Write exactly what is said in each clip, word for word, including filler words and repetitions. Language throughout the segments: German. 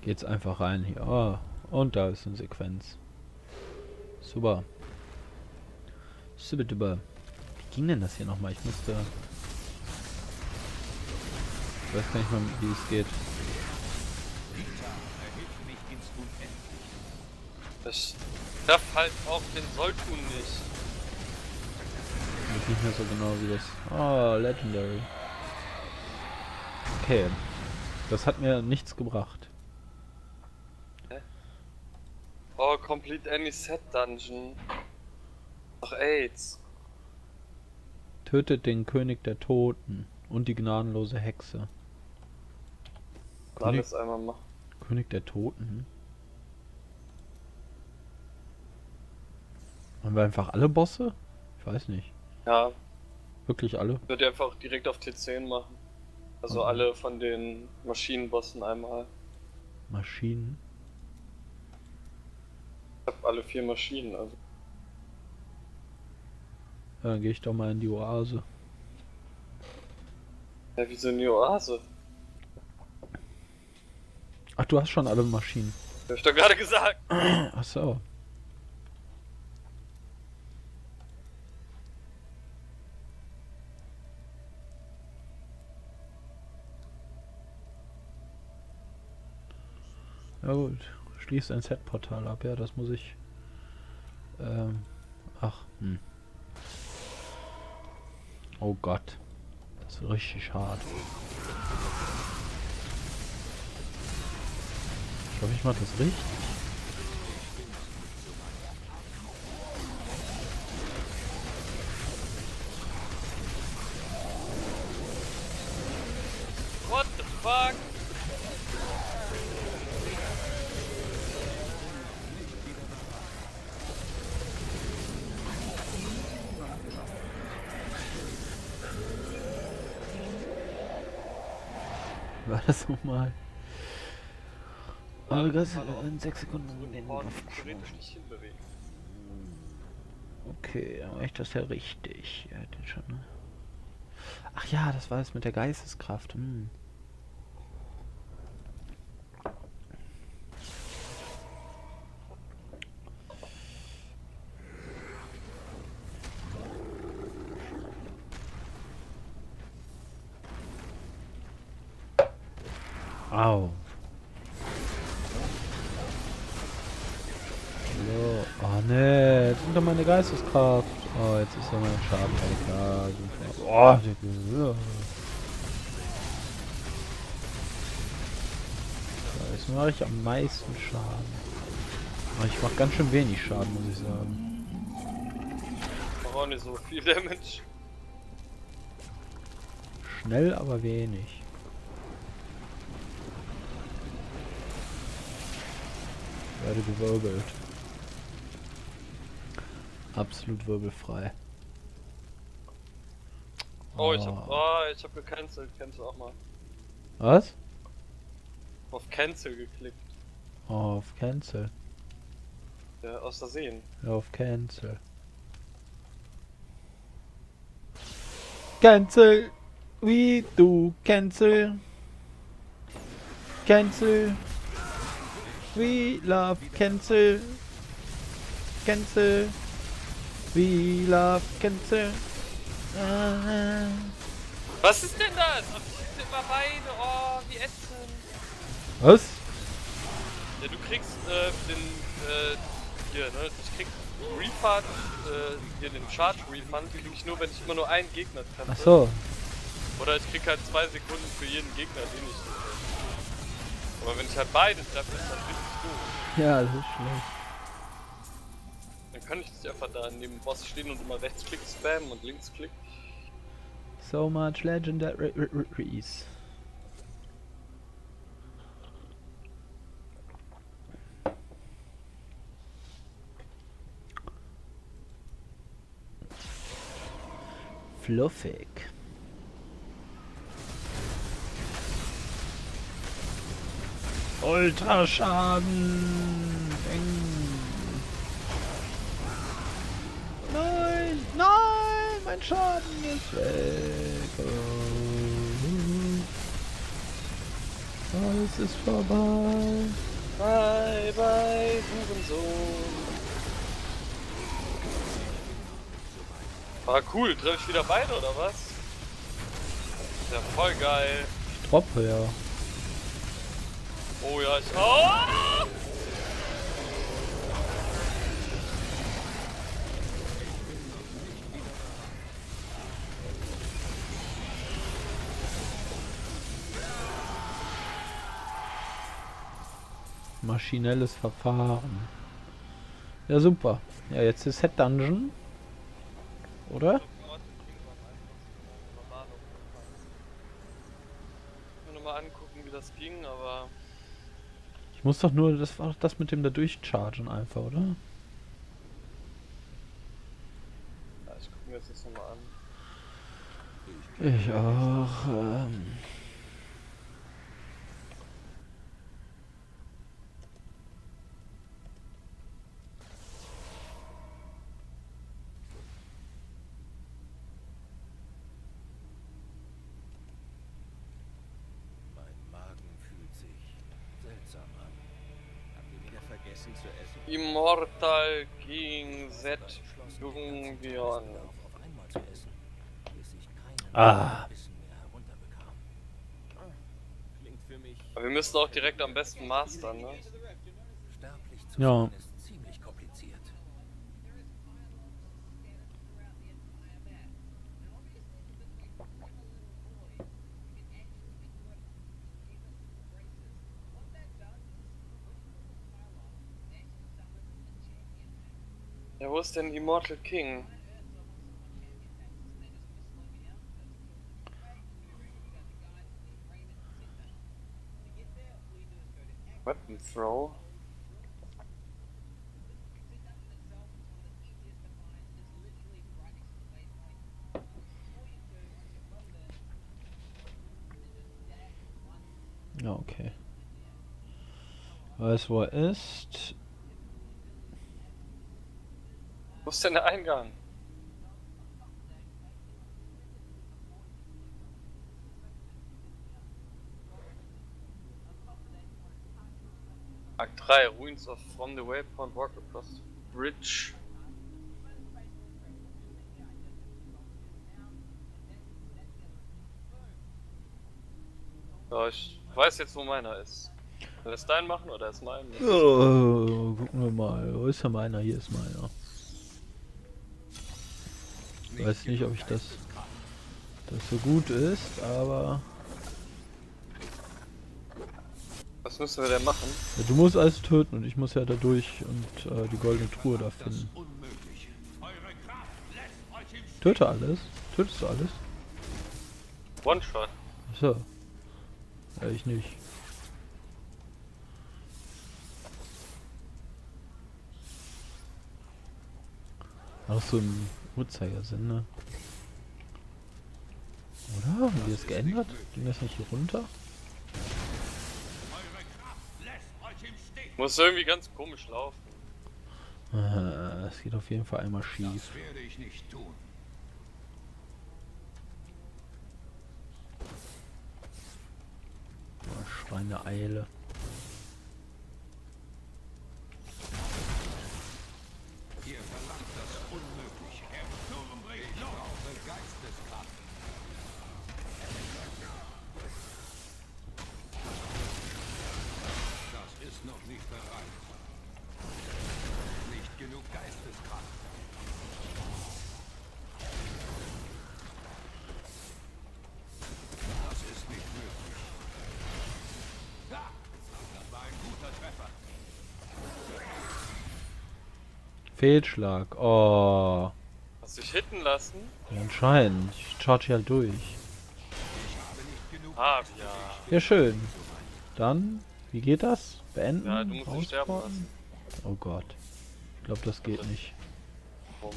geht's einfach rein hier. Oh, und da ist eine Sequenz. Super. Super duper. Wie ging denn das hier nochmal? Ich müsste... Ich weiß gar nicht mal, wie es geht. Ich darf halt auch den Solltun nicht. Ich weiß nicht mehr so genau wie das... Oh, Legendary. Okay. Das hat mir nichts gebracht. Hä? Oh, complete any set dungeon. Ach, AIDS. Tötet den König der Toten und die gnadenlose Hexe. König, Alles einmal machen. König der Toten? Haben wir einfach alle Bosse? Ich weiß nicht. Ja. Wirklich alle? Ich würde einfach direkt auf T zehn machen. Also Okay. alle von den Maschinenbossen einmal. Maschinen? Ich habe alle vier Maschinen, also. Ja, dann gehe ich doch mal in die Oase. Ja, wie so eine Oase. Ach, du hast schon alle Maschinen. Hab ich doch gerade gesagt. Ach so. Ja gut, schließt ein Set-Portal ab, ja, das muss ich... Ähm, ach, hm. Oh Gott, das ist richtig hart. Ich hoffe, ich mache das richtig. What the fuck? War das nochmal? Oh Gott, in sechs Sekunden den theoretisch nicht hinbewegen. Okay, dann mache ich das ja richtig. Ja, den schon, ne? Ach ja, das war es mit der Geisteskraft. Hm. Au. So. Oh ne, jetzt sind doch meine Geisteskraft. Oh, jetzt ist ja mein Schaden weg. Ja, super. Oh, der, jetzt mache ich am meisten Schaden. Aber ich mache ganz schön wenig Schaden, muss ich sagen. Ich mach auch nicht so viel Damage. Schnell, aber wenig. Ich werde gewirbelt. Absolut wirbelfrei. Oh, ich hab, oh, ich hab gecancelt. Cancel auch mal. Was? Auf Cancel geklickt. Oh, auf Cancel. Ja, aus Versehen. Ja, auf Cancel. Cancel! We do cancel! Cancel! We love cancel! Cancel! We love cancel! Ah. Was ist denn das? Und ich sind immer beide. Oh, wie ätzend. Was? Ja, du kriegst äh, den, äh, hier, ne, ich krieg Refund, äh, hier den Charge Refund, krieg ich nur, wenn ich immer nur einen Gegner treffe. Ach so. Oder ich krieg halt zwei Sekunden für jeden Gegner, den ich treffe. Aber wenn ich halt beide treffe, ist das richtig gut. Ja, das ist schlecht. Dann kann ich nicht einfach da neben dem Boss stehen und immer rechtsklick spammen und linksklick. So much legendaries. Fluffig. Ultraschaden. Nein, nein, mein Schaden ist weg. Alles ist vorbei. Bye, bye, Hurensohn. Ah, cool. Treffe ich wieder beide, oder was? Ja, voll geil. Ich droppe, ja. Oh ja, ich... Oh! Maschinelles Verfahren. Ja, super. Ja, jetzt ist Set Dungeon. Oder? Ich will nochmal angucken, wie das ging, aber... Ich muss doch nur, das war doch das mit dem da durchchargen einfach, oder? Ja, ich gucke mir das jetzt nochmal an. Ich auch. Ähm Immortal King Z Jungion. Ah. Aber wir müssen auch direkt am besten mastern, ne? Ja. Ja, wo ist denn Immortal King? Weapon Throw. Ja, okay. Weiß, wo er ist. Wo ist denn der Eingang? Akt drei, Ruins of From the Waypoint, Walk across the Bridge. Ja, ich weiß jetzt, wo meiner ist. Will das deinen machen oder ist mein? Oh, gucken wir mal. Wo ist denn meiner? Hier ist meiner. Ich weiß nicht, ob ich das, das so gut ist, aber... Was müssen wir denn machen? Ja, du musst alles töten und ich muss ja da durch und äh, die goldene Truhe da finden. Töte alles? Tötest du alles? One-Shot. Achso. Ja, ich nicht. Auch so im Uhrzeigersinn, ne? Oder? Haben die das geändert? Ging das nicht hier runter? Muss irgendwie ganz komisch laufen. Äh, es geht auf jeden Fall einmal schief. Das werde ich nicht tun. Oh, Schweineeile. Ihr verlangt das Unmögliche. Der Sturm bricht los. Ich brauche Geisteskraft. Das ist noch nicht bereit. Nicht genug Geisteskraft. Das ist nicht möglich. Ja, das war ein guter Treffer. Fehlschlag. Oh. Hast du dich hitten lassen? Ja, anscheinend. Ich charge halt durch. Ah, ja. Ja, schön. Dann, wie geht das? Beenden? Ja, du musst dich sterben Ausbauen? Oh Gott. Ich glaube, das geht nicht. Warum?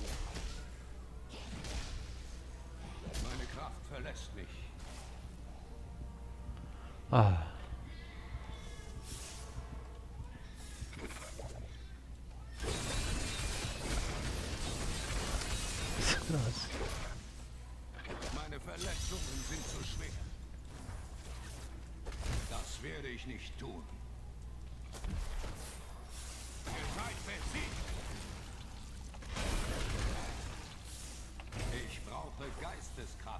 Meine Kraft verlässt mich. Ah. Was ist das? Meine Verletzungen sind zu schwer. Das Das werde ich nicht tun. Ihr seid besiegt. Ich brauche Geisteskraft.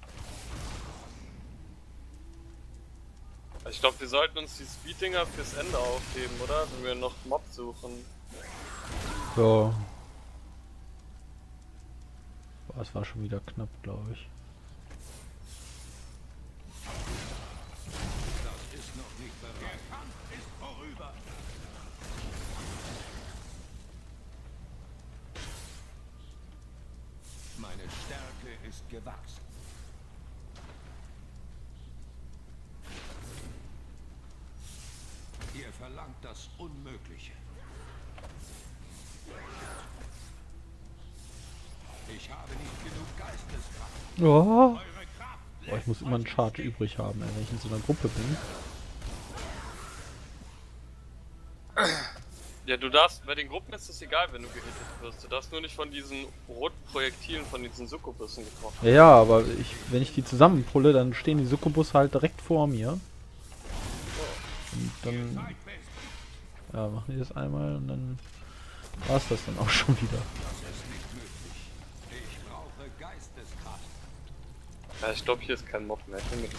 Ich glaube, wir sollten uns die Speeddinger fürs Ende aufheben, oder? Wenn wir noch Mob suchen. So. Boah, es war schon wieder knapp, glaube ich. Das ist noch nicht bereit. Der Kampf ist vorüber. Meine Stärke ist gewachsen. Ihr verlangt das Unmögliche. Ich habe nicht genug Geisteskraft. Oh. Eure Kraft Boah, ich muss immer einen Charge übrig haben, ey, wenn ich in so einer Gruppe bin. Ja, du darfst, bei den Gruppen ist es egal, wenn du gehittet wirst. Du darfst nur nicht von diesen roten Projektilen, von diesen Sukkubussen getroffen. Ja, ja, aber ich, wenn ich die zusammenpulle, dann stehen die Sukkubusse halt direkt vor mir. Und dann ja, machen die das einmal und dann war es das dann auch schon wieder. Das ist nicht möglich. Ich brauche Geisteskraft. Ja, ich glaube, hier ist kein Mob mehr. Ich bin mit.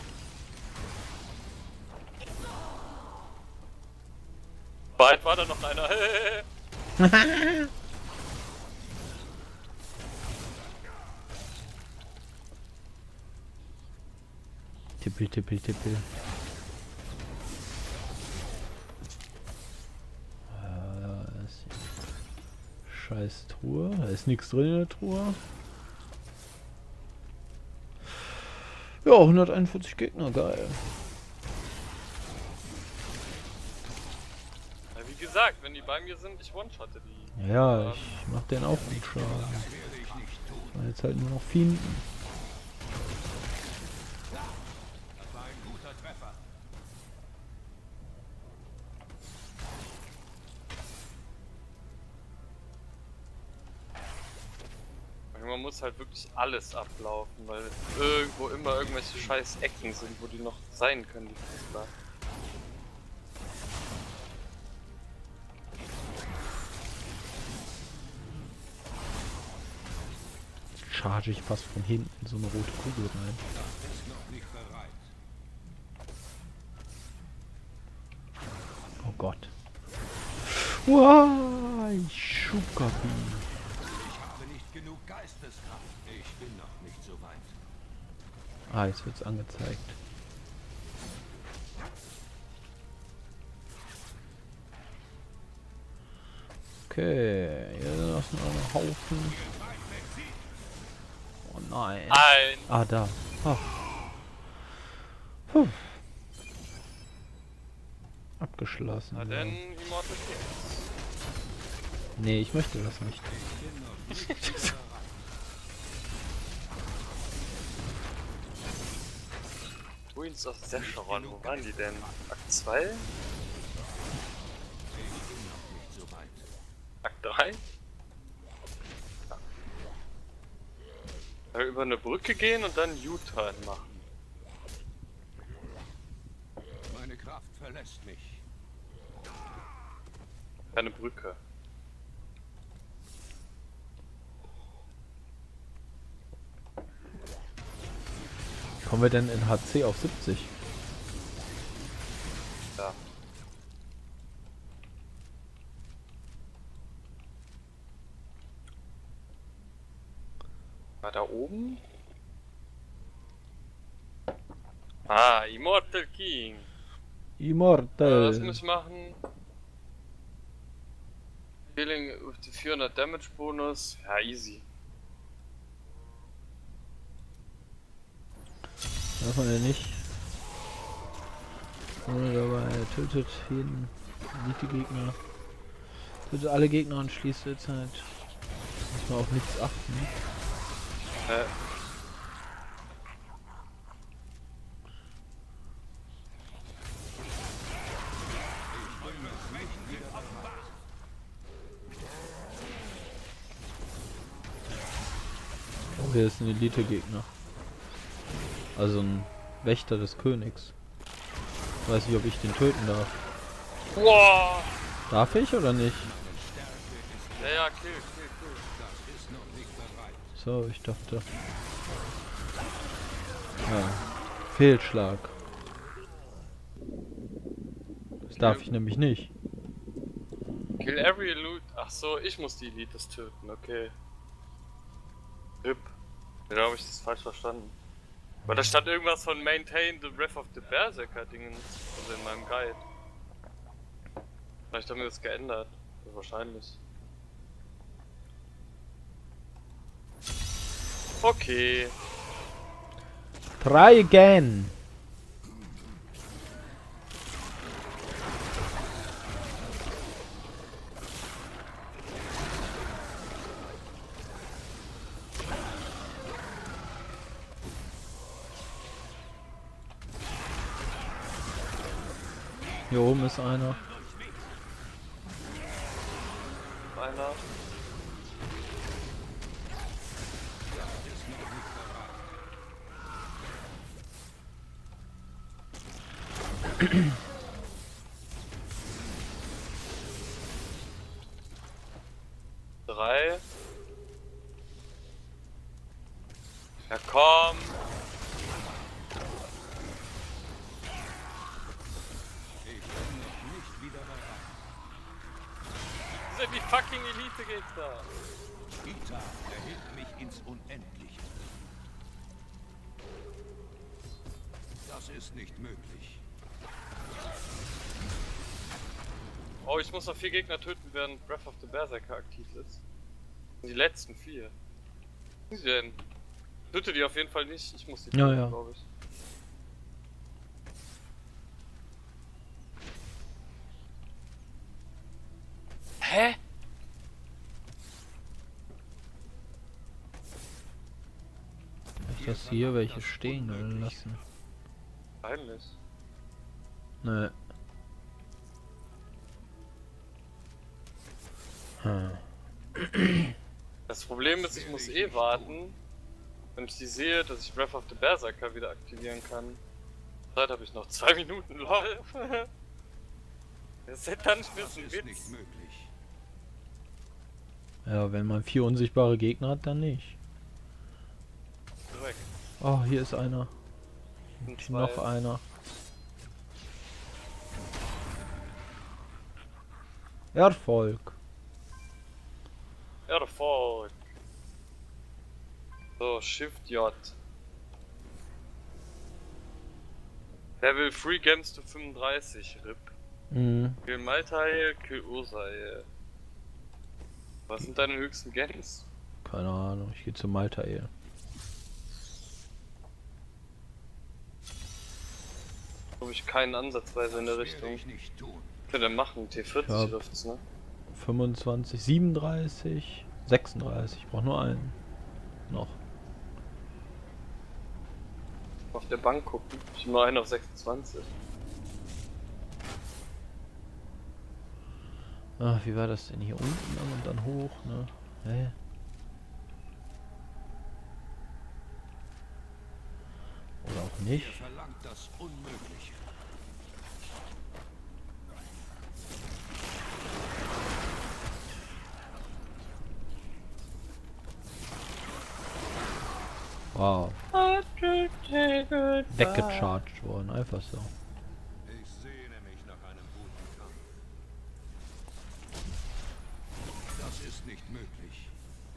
Bald war da noch einer. Tippel, tippel, tippel. Ah, da ist die scheiß Truhe. Da ist nichts drin in der Truhe. Ja, hunderteinundvierzig Gegner, geil. Ja, wie gesagt, wenn die bei mir sind, ich one-shotte die. Ja, ich mach den auch gut Schaden. Das werde ich nicht tun. Das waren jetzt halt nur noch Fienden. Das war ein guter Treffer. Man muss halt wirklich alles ablaufen, weil irgendwo immer irgendwelche scheiß Ecken sind, wo die noch sein können, die Fußball. Charge ich fast von hinten so eine rote Kugel rein. Das ist noch nicht bereit. Oh Gott. Wow, Schukabi. Ich habe nicht genug Geisteskraft. Ich bin noch nicht so weit. Ah, jetzt wird's angezeigt. Okay, hier sind noch ein Haufen. Oh nein. Ein! Ah, da. Ah. Puh. Abgeschlossen. Na Ja. denn, Immortal Kings. Nee, ich möchte das nicht. Ruins of Secheron, wo waren die denn? Akt zwei? Ich bin noch nicht so weit. Akt drei? Ja. Über eine Brücke gehen und dann U-Turn machen. Meine Kraft verlässt mich. Eine Brücke. Kommen wir denn in H C auf siebzig? Ja. War da oben? Ah, Immortal King. Äh, Immortal. was muss ich machen? Feeling with the vierhundert Damage Bonus. Ja, easy. Darf man ja nicht. Ohne dabei, er tötet jeden Elite-Gegner. Tötet alle Gegner und schließt jetzt halt. Muss man auf nichts achten. Äh. Oh, hier ist ein Elite-Gegner. Also ein Wächter des Königs. weiß nicht, ob ich den töten darf. Wow. Darf ich oder nicht? Ja, ja, kill, kill, kill. So, ich dachte. Ja. Fehlschlag. Das darf ich nämlich nicht. Kill every Elite. Ach so, ich muss die Elites töten, okay. Rip. Ja, habe ich das falsch verstanden. Weil da stand irgendwas von Maintain the Wrath of the Berserker Dingen, also in meinem Guide. Vielleicht haben wir das geändert. Ja, wahrscheinlich. Okay. Try again. Hier oben ist einer. Einer. Drei. Ja komm. Das sind die fucking Elite-Gegner. Ita erhebt mich ins Unendliche. Das ist nicht möglich. Oh, ich muss noch vier Gegner töten, während Breath of the Berserker aktiv ist. Die letzten vier. Was sind die denn? Töte die auf jeden Fall nicht, ich muss die töten, Ja, ja. glaube ich. Hä? Ich lasse hier welche stehen lassen. Peinlich. Nö. Hm. Das Problem ist, ich muss eh warten, wenn ich die sehe, dass ich Breath of the Berserker wieder aktivieren kann. Zeit habe ich noch zwei Minuten, lol. Das ist dann nicht Das ein ist Witz. nicht möglich. Ja, wenn man vier unsichtbare Gegner hat, dann nicht. Korrekt. Oh, hier ist einer. Und zwei. Noch einer. Erfolg. Erfolg. So, Shift J. Level drei Games to fünfunddreißig, R I P. Mhm. Kill Maltail, Kill Ursail. Was sind deine höchsten Games? Keine Ahnung, ich gehe zu Maltael. Habe ich keinen ansatzweise in der Das werde Richtung. ich nicht tun. Was wir denn machen? T vierzig Ja. läuft's, ne? fünfundzwanzig, siebenunddreißig, sechsunddreißig. Ich brauche nur einen. Noch. Auf der Bank gucken. Ich habe nur einen auf sechsundzwanzig. Ach, wie war das denn hier unten lang und dann hoch, ne? Hä? Oder auch Ihr nicht. verlangt das Unmögliche. Wow. Weggecharged worden, einfach so. Ich sehne mich nach einem guten Kampf. Das ist nicht möglich.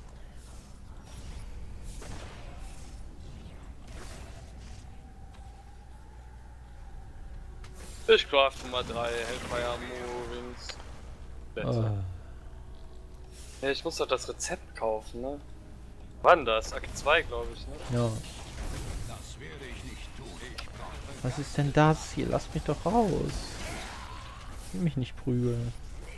Ich crafte mal drei Hellfire Movings. Ah, Ja, ich muss doch das Rezept kaufen, ne? Wann das? Akt zwei, glaube ich, ne? ja. Das werde ich nicht tun. Ich brauche Was ist denn das hier? Lasst mich doch raus. Ich will mich nicht prügeln.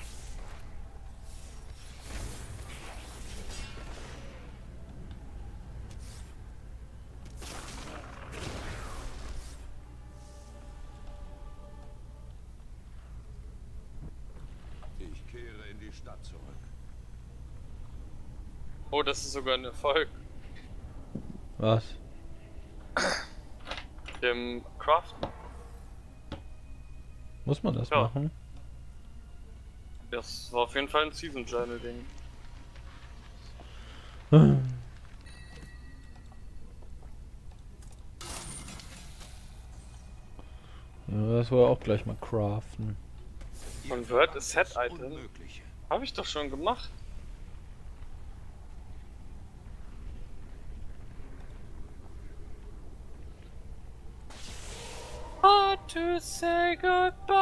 Ich kehre in die Stadt zurück. Oh, das ist sogar ein Erfolg. Was? Dem Craften. Muss man das Ja. machen? Das war auf jeden Fall ein Season Journal Ding. Ja, das wollen wir auch gleich mal craften. Convert a Set Item. Habe ich doch schon gemacht. Hard to say goodbye.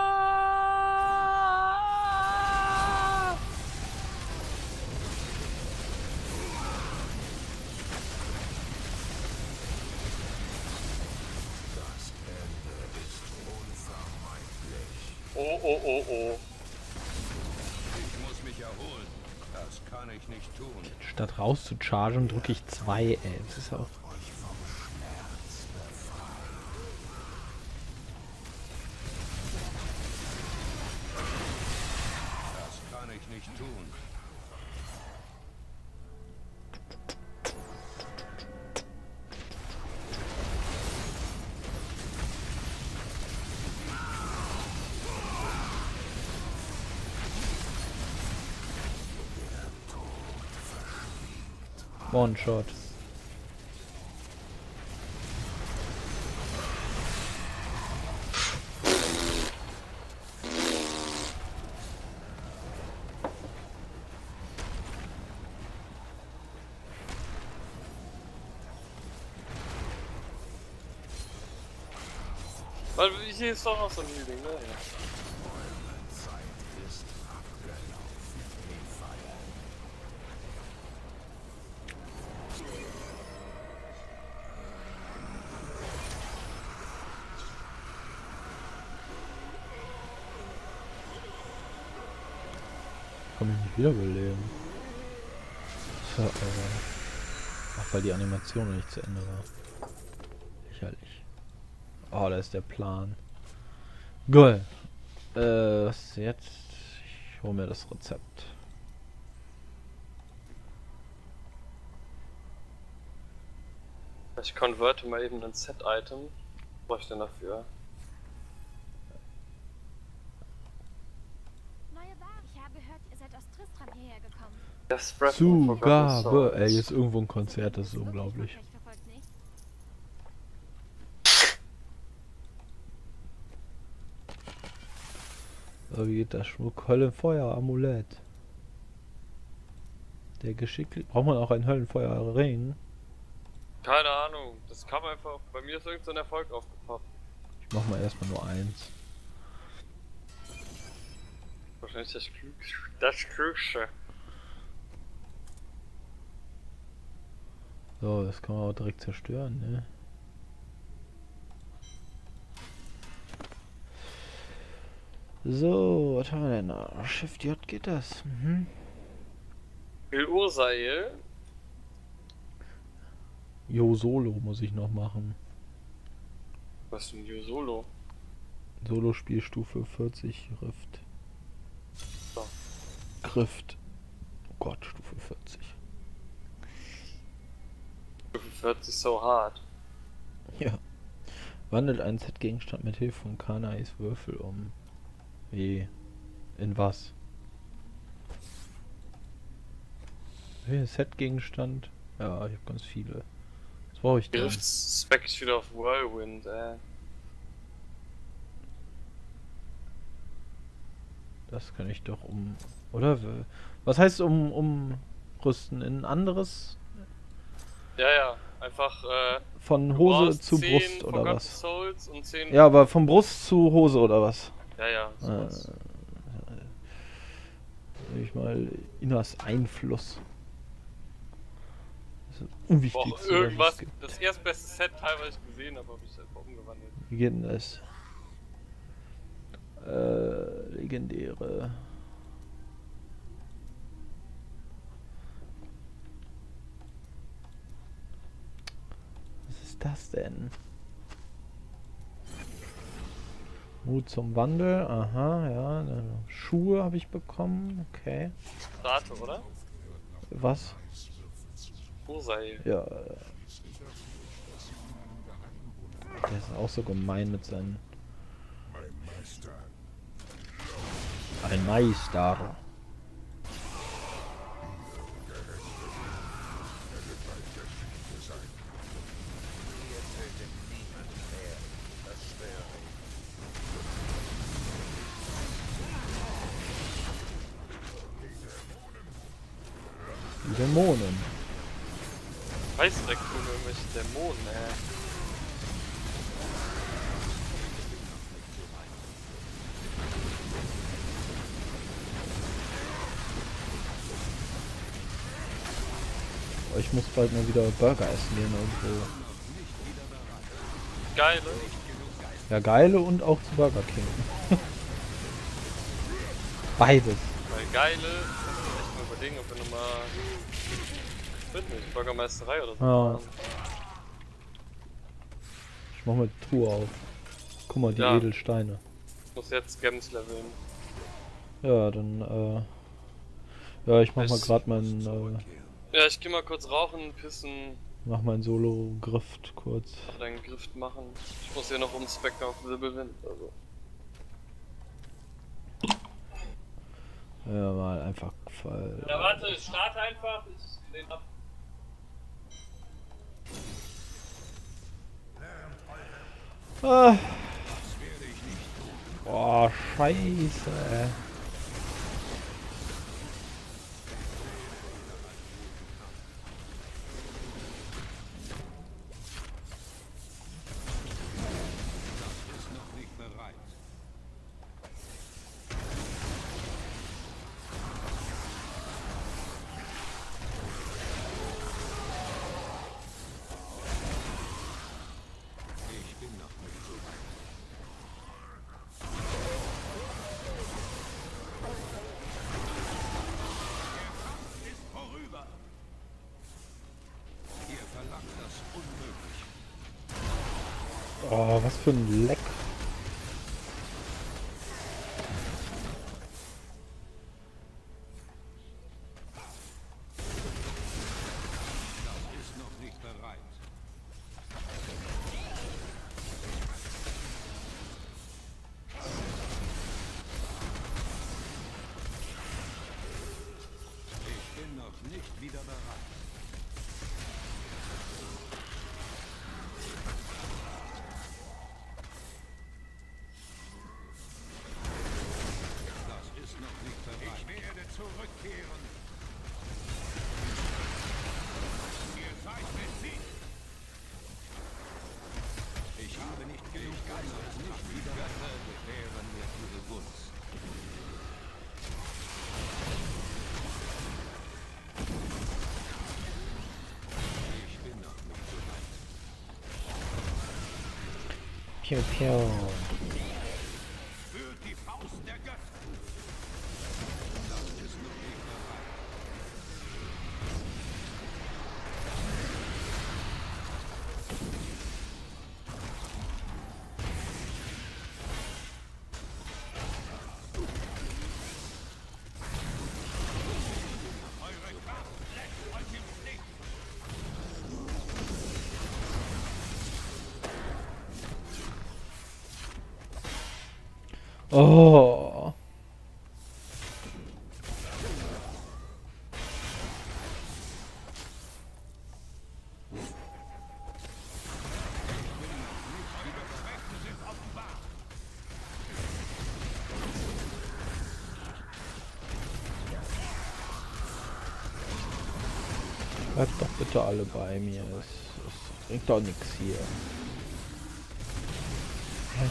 Oh, oh, oh, oh. Ich muss mich erholen. Das kann ich nicht tun. Statt raus zu chargen, drücke ich zwei, ey. Das ist auch. Das kann ich nicht tun. One-Shot. Weil hier ist doch noch so ein Healing, ne? Ja. Kann mich nicht wiederbeleben. So, äh. Ach, weil die Animation noch nicht zu Ende war. Lächerlich. Oh, da ist der Plan. Geil. Äh, was jetzt? Ich hole mir das Rezept. Ich converte mal eben ein Set-Item. Was brauche ich denn dafür? Neue Ware. Ich habe gehört, ihr seid aus Tristram hierher gekommen. Das Breath of Forgotten Zugabe! Souls. Ey, hier ist irgendwo ein Konzert, das ist Wirklich unglaublich. Frankreich verfolgt nicht? So, wie geht das? Schmuck, Höllenfeuer, Amulett. Der geschicklich. Braucht man auch ein Höllenfeuerring? Keine Ahnung, das kam einfach. Bei mir ist irgend so ein Erfolg aufgepoppt. Ich mach mal erstmal nur eins. Wahrscheinlich das Klüg das Klügste. So, das kann man auch direkt zerstören, ne? So, was haben wir denn da? Shift J geht das. Mhm. Will Ursail. Jo, Solo muss ich noch machen. Was ist denn hier Solo? Solo-Spielstufe vierzig, Rift. So. Grift. Oh Gott, Stufe vierzig. fünfundvierzig so hart. Ja. Wandelt einen Set-Gegenstand mit Hilfe von Kanais Würfel um. Wie? In was? Hey, Set-Gegenstand? Ja, ich habe ganz viele. Was brauche ich denn? Griff spec ich wieder auf Whirlwind, äh. Das kann ich doch um... Oder? Was heißt um, umrüsten? In ein anderes? Ja, ja, einfach, äh. Von du Hose brauchst zu zehn Brust oder Forgotten was? Souls und zehn. Ja, aber von Brust zu Hose oder was? Ja, ja. Äh, sowas. Nehme ich mal Inas Einfluss. Das ist das Boah, Unwichtigste, was es irgendwas. gibt. Das erstbeste Set teilweise gesehen, aber hab ich einfach umgewandelt. Wie geht denn das? Äh, legendäre. Was ist das denn? Mut zum Wandel, aha, ja. Schuhe habe ich bekommen, okay. Rate, oder? Was? Ursail. Ja. Der ist auch so gemein mit seinen Meister. Ein Meister. Dämonen. Weißdreck tun irgendwelche Dämonen, ey. Ich muss bald mal wieder Burger essen gehen irgendwo. Geile. Ja, geile und auch zu Burger King. Beides. Weil geile, kannst du echt mal überlegen, ob wir nochmal, ich weiß nicht, Bürgermeisterei oder so Ja. machen. Ich mach mal die Truhe auf. Guck mal, die Ja. Edelsteine. Ich muss jetzt Gems leveln. Ja, dann, äh... Ja, ich mach Ich- mal gerade meinen, äh... Ja, ich geh mal kurz rauchen, pissen, Mach meinen Solo-Griff kurz. deinen Griff machen. Ich muss hier noch umspecken auf Wirbelwind, also. Ja, mal einfach Fall. Ja, warte, ich starte einfach, ich den ab. Ah. Boah, scheiße. Ist noch nicht bereit. Ich bin noch nicht so weit. Ist vorüber. Ihr verlangt das Unmögliche. Oh, was für ein Leck. Das ist noch nicht bereit. Ich bin noch nicht wieder bereit. Das ist noch nicht bereit. Ich werde zurückkehren. Ihr seid besiegt. Ich habe nicht genug Geist, es nicht wieder gewähren mir ihre Gunst. Ich bin noch nicht so weit. Piu, piu. Für die Faust der Götter. Das ist noch nicht bereit. Eure Kraft lässt euch im Stich. Oh. Bleibt doch bitte alle bei mir. Es, es bringt doch nichts hier. Hä?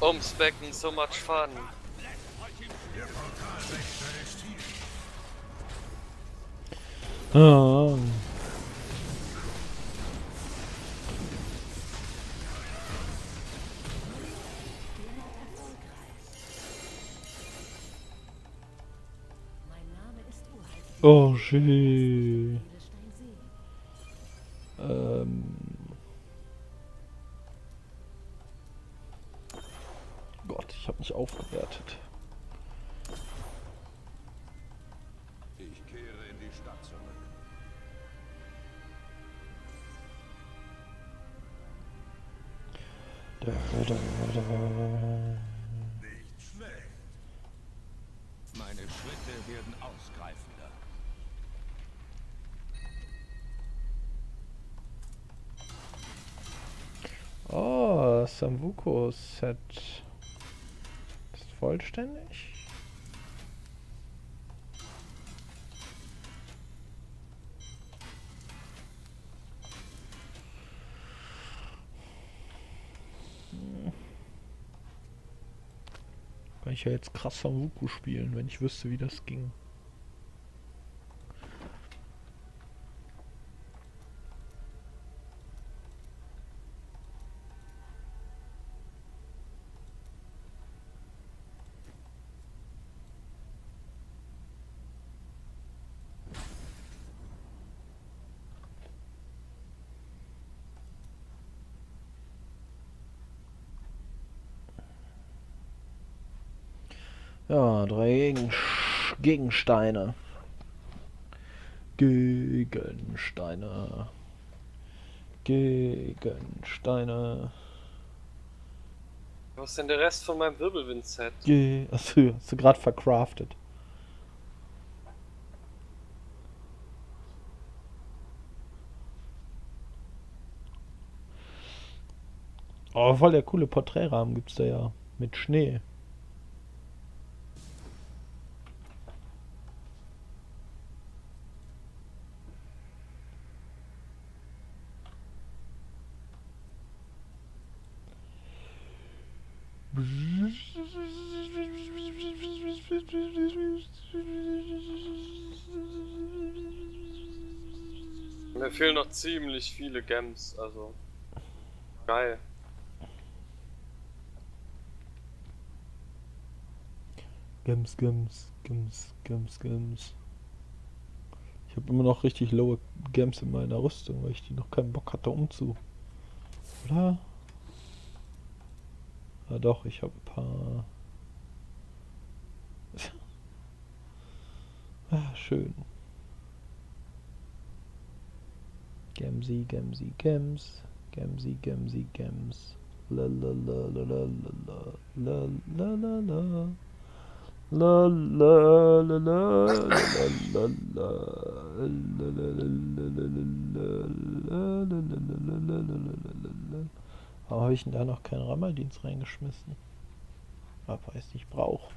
Ums Becken, so much fun. Ah. Oh, schön. Ähm. Gott, ich habe mich aufgewertet. Ich kehre in die Stadt zurück. Nicht schlecht. Meine Schritte werden ausgreifender. Oh, Sambuco-Set. Ist vollständig? Hm. Kann ich ja jetzt krass Sambuco spielen, wenn ich wüsste, wie das ging. Ja, drei Gegen Gegensteine. Gegensteine. Gegensteine. Was ist denn der Rest von meinem Wirbelwind-Set? Ge Achso, hast du gerade verkraftet. Oh, voll der coole Porträtrahmen gibt's da ja. Mit Schnee. Mir fehlen noch ziemlich viele Gems, also geil. Gems, Gems, Gems, Gems, Gems. Ich habe immer noch richtig lowe Gems in meiner Rüstung, weil ich die noch keinen Bock hatte umzu. Oder? Ja doch, ich habe ein paar. Ah, schön. Gemsi, Gemsi, Gems. Gemsi, Gemsi, Gems. La la la la la la la la la la. La la la la la la la. Warum habe ich denn da noch keinen Rammerdienst reingeschmissen? Aber weil ich es nicht brauche.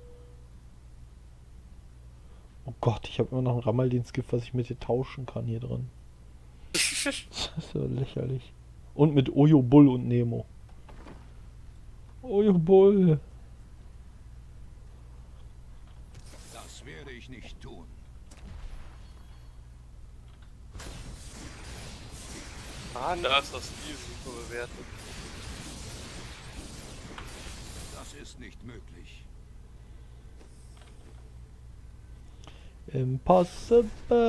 Oh Gott, ich habe immer noch ein Rammerdienstgift, was ich mit dir tauschen kann hier drin. Das ist so lächerlich. Und mit Ojo Bull und Nemo. Ojo Bull. Das werde ich nicht tun. Ah, da ist das Spiel super bewertet. Das ist nicht möglich. Impossible.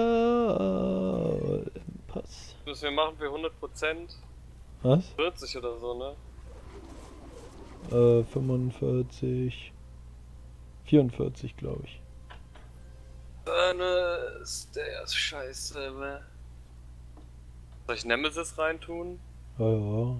Impossible. Das wir machen für hundert Prozent. Was? vierzig oder so, ne? Äh, fünfundvierzig. vierundvierzig, glaube ich. Eine ist der ist scheiße, ne? Soll ich Nemesis reintun? Ja, ja.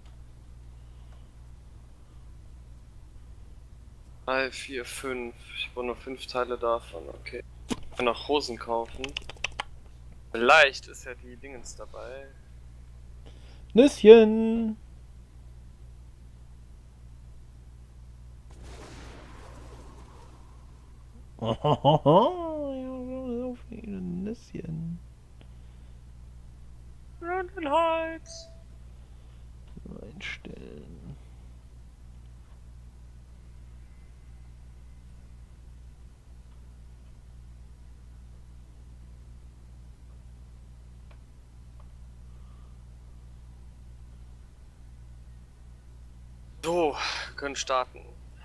drei, vier, fünf. Ich brauche nur fünf Teile davon, okay. Ich kann auch Hosen kaufen. Vielleicht ist ja die Dingens dabei. Nüsschen. So viele Nüsschen. London Heights. Einstellen. So, können starten.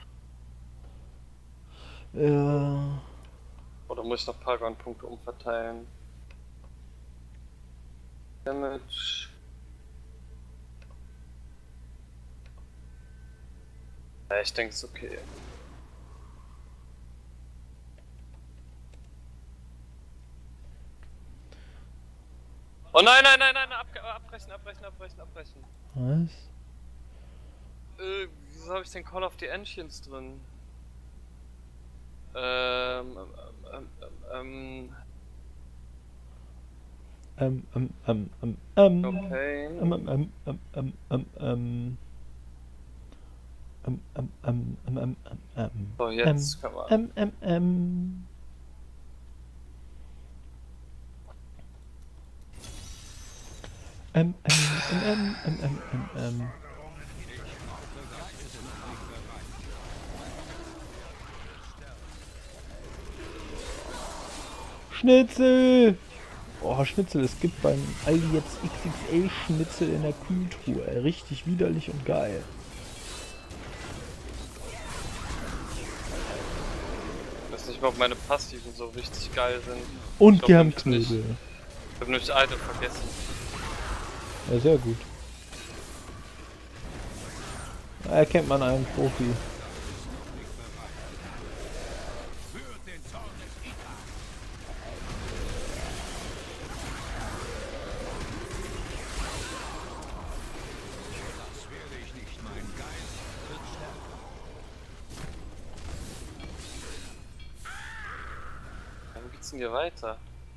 Ja. Oder muss ich noch Paragon-Punkte umverteilen? Damage. Ja, ich denke, es ist okay. Oh nein, nein, nein, nein, ab, abbrechen, abbrechen, abbrechen, abbrechen. Was? Äh, wieso habe ich den Call of the Ancients drin? Ähm, ähm, ähm, ähm, Ähm, ähm, ähm, ähm, ähm. No Pain. Ähm, ähm, ähm, ähm, ähm, ähm, ähm. Ähm, ähm, ähm, ähm, ähm, ähm, ähm. So, jetzt kann man. Ähm, ähm, ähm. Ähm, ähm, ähm, ähm, ähm, ähm, ähm. Schnitzel! Oh, Schnitzel, es gibt beim Aldi jetzt X X L-Schnitzel in der Kühltruhe. Ey, richtig widerlich und geil. Ich weiß nicht mal, ob meine Passiven so richtig geil sind. Und Ich glaub gern nämlich nicht. Knödel. Ich hab nämlich Item vergessen. Ja, sehr gut. Da erkennt man einen Profi. Wo geht's denn hier weiter?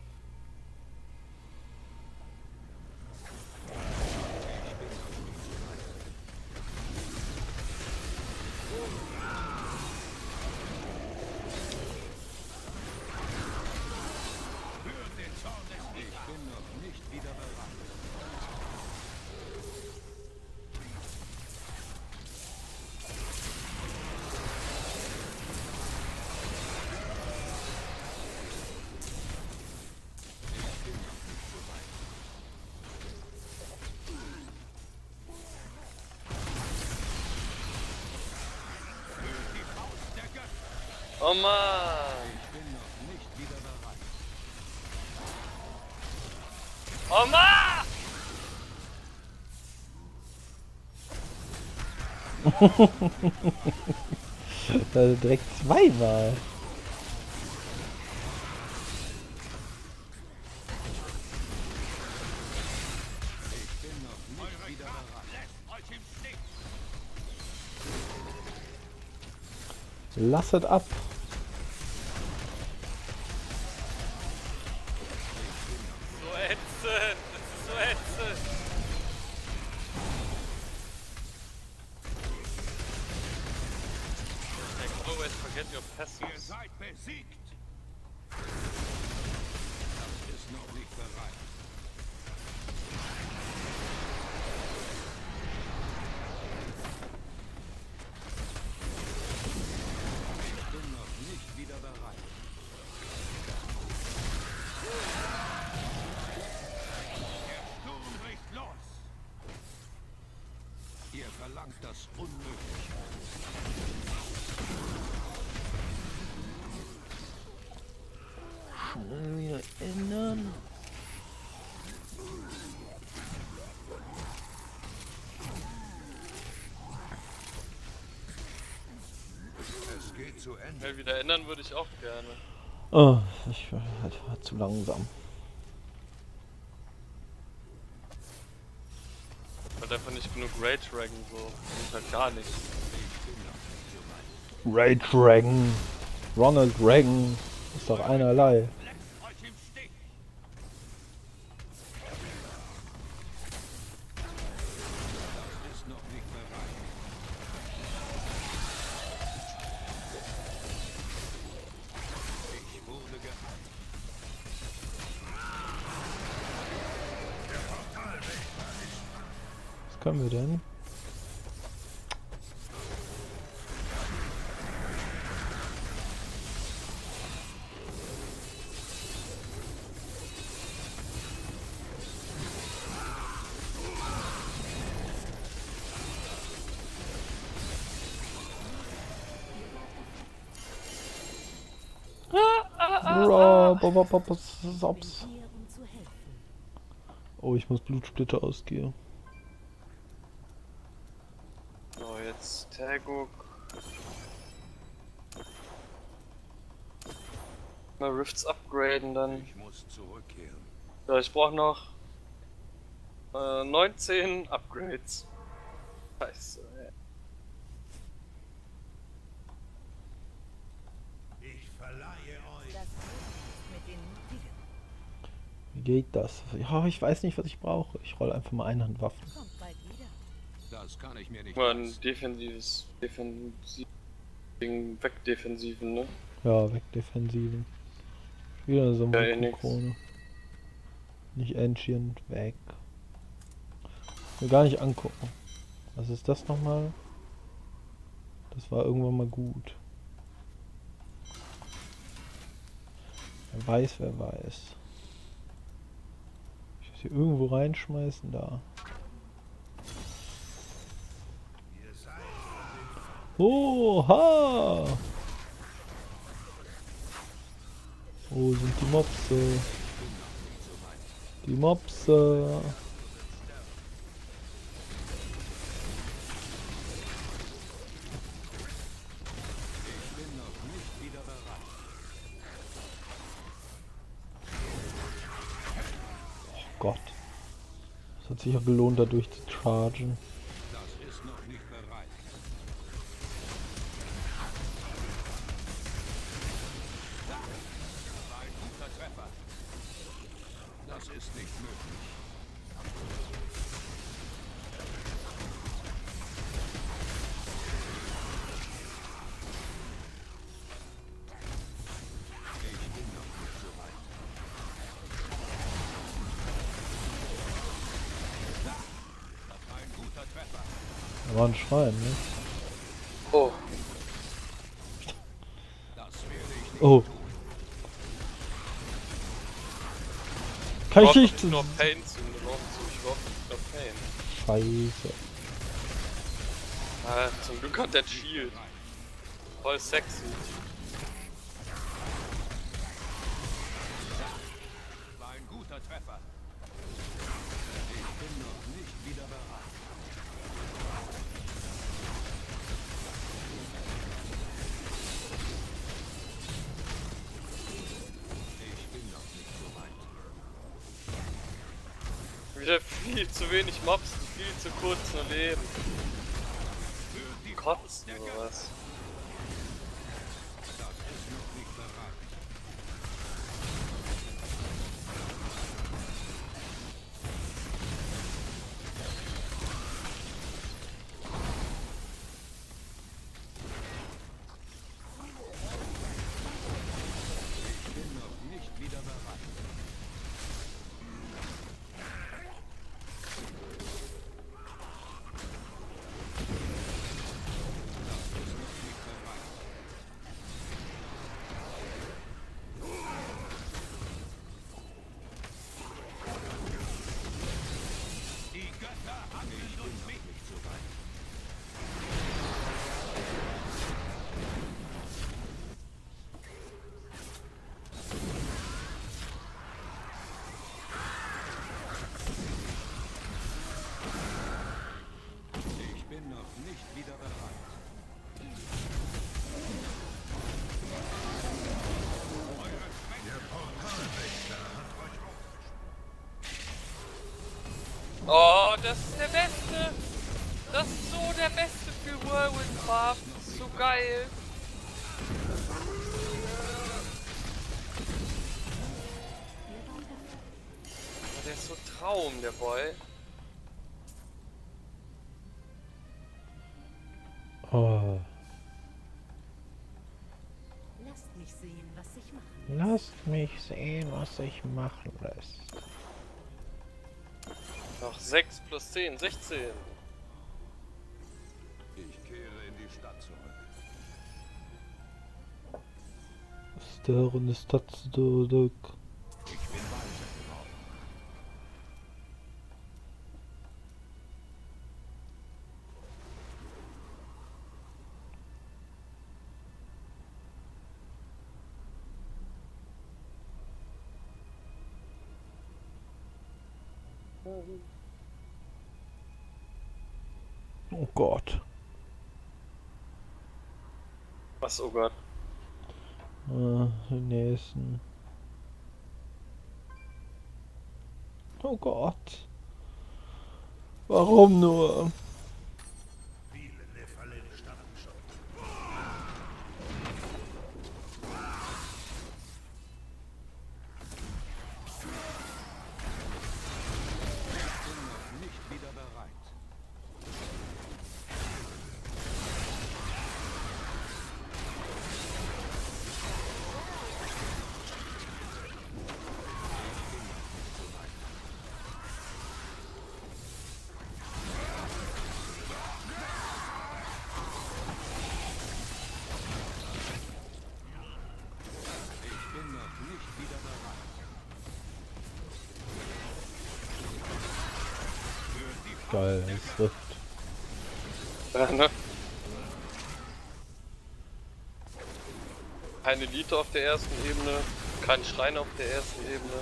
Oh Mann! Oh Mann! Da direkt zweimal. Lasset ab. So ätzend! Das ist so ätzend! Like, always forget your Ihr passives. seid besiegt. Das ist noch nicht bereit. Ich bin noch nicht wieder bereit. Der Sturm bricht los. Ihr verlangt das Unmögliche. Schnell wieder ändern. Es geht zu Ende. Schnell wieder ändern würde ich auch gerne. Oh, ich war, ich war zu langsam. Halt einfach nicht genug Rage Dragon so. Und halt gar nicht. Ray Dragon. Ronald Reagan. Ist doch einerlei. Lasst euch im Stich. Das ist noch nicht bereit. Ich wurde geheilt. Was können wir denn? hopp, hopp, hopp, hopp, hopp, hops. Oh, ich muss Blutsplitter ausgehen. So, jetzt Terguk. Mal Rifts upgraden dann. Ich muss zurückkehren. Ja, ich brauche noch äh, neunzehn Upgrades. Scheiße, ey. Ich verleihe euch. Wie geht das? Ja, ich weiß nicht, was ich brauche. Ich rolle einfach mal Einhandwaffen. Das kann ich mir nicht Mal ein leisten. defensives, defensiv, Ding wegdefensiven, ne? Ja, Wegdefensiven. Wieder so Ja, eine eh nix. Krone. Nicht Ancient, weg. Will gar nicht angucken. Was ist das nochmal? Das war irgendwann mal gut. Wer weiß, wer weiß. Ich muss hier irgendwo reinschmeißen, da. Oha! Wo sind die Mopse? Die Mopse! Oh Gott. Es hat sich ja gelohnt, dadurch zu chargen. Das ist noch nicht bereit. Das war ein guter Treffer. Das ist nicht möglich. Ich bin noch nicht so weit. Das war ein guter Treffer. Da war ein Schwein, ne? Oh, Das werde ich nicht Oh. tun. Kann ich brauch nicht. nicht nur Pain zu, du brauchst ich brauch nicht nur Pain. Scheiße. Ah, zum Glück hat der Shield. Voll sexy. War ein guter Treffer. Ich bin noch nicht wieder bereit. Ich bin noch nicht so weit. Wieder viel zu wenig Mobs, viel zu kurz nur Leben. Für die Kotzen oder was? Das ist noch nicht bereit. Ich bin noch nicht wieder bereit. Das ist noch nicht bereit. Die Götter handeln uns nicht so weit. Ich bin noch nicht wieder bereit. Eure Schwäche. Oh, das ist der Beste! Das ist so der Beste für Whirlwind Farm. Das ist so geil. Der ist so Traum, der Boy. Oh. Lasst mich sehen, was ich mache. Lasst mich sehen, was sich machen lässt. Noch sechs plus zehn, sechzehn. Ich kehre in die Stadt zurück. Störende Stadt zurück. Ich bin weiser geworden. Oh Gott. Was, oh Gott. Äh, den nächsten. Oh Gott. Warum nur? Nicht wieder bereit. Ich bin noch nicht wieder bereit. Geil, es trifft. Ja, ne? Keine Elite auf der ersten Ebene, kein Schrein auf der ersten Ebene.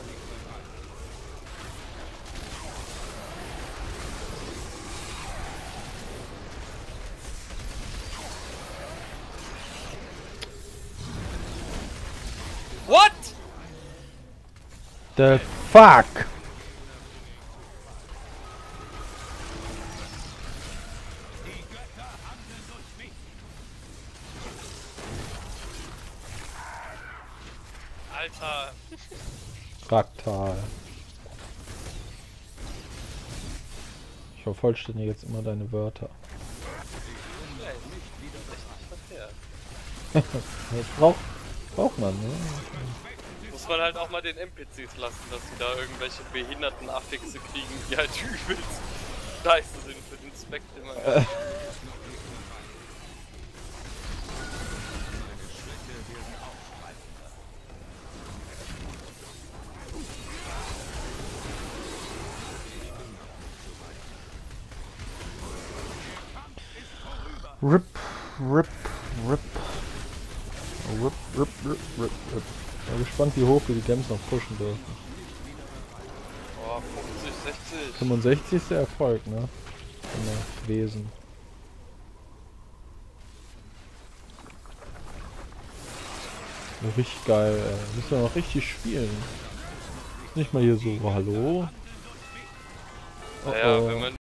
What? The fuck? Alter. Fraktal. Ich vervollständige jetzt immer deine Wörter. Das braucht, braucht man, ne? Muss man halt auch mal den N P Cs lassen, dass sie da irgendwelche behinderten Affixe kriegen, die halt übelst nice sind für den Zweck, den man äh. Rip, rip, rip. Rip, rip, rip, rip, rip. Bin gespannt, wie hoch wir die Gems noch pushen dürfen. Oh, fünfzig, sechzig. fünfundsechzig ist der Erfolg, ne? Von der Wesen. Ja, richtig geil, ey. Müssen wir noch richtig spielen. Nicht mal hier so, hallo? Naja, Oh, oh. wenn man